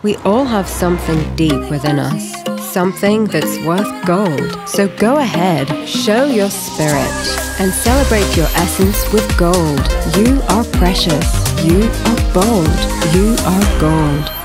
We all have something deep within us, something that's worth gold. So go ahead, show your spirit, and celebrate your essence with gold. You are precious. You are bold. You are gold.